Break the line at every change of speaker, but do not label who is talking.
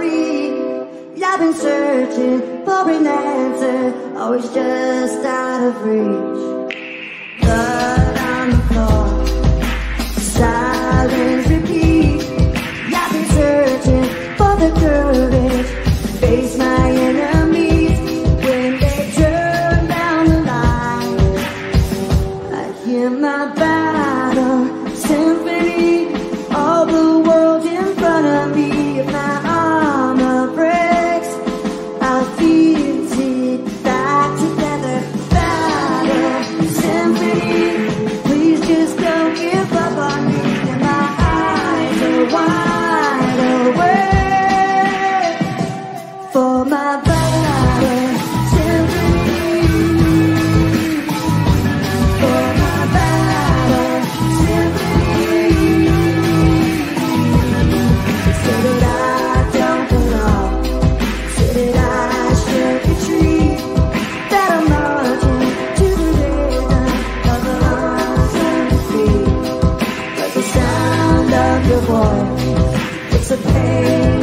week. I've been searching for an answer, always just out of reach. Blood on the floor, silence repeat. I've been searching for the courage to face my enemies. When they turn down the line, I hear my battle symphony. All the world in front of me. If my armor breaks, I'll feel it back together. Battle symphony. Please just don't give up on me. And my eyes are wide awake for my battle symphony. For my battle symphony. Say that I don't belong, say that I should retreat, that I'm marching to the rhythm of the unsung beat. But the sound of your voice, it's a pain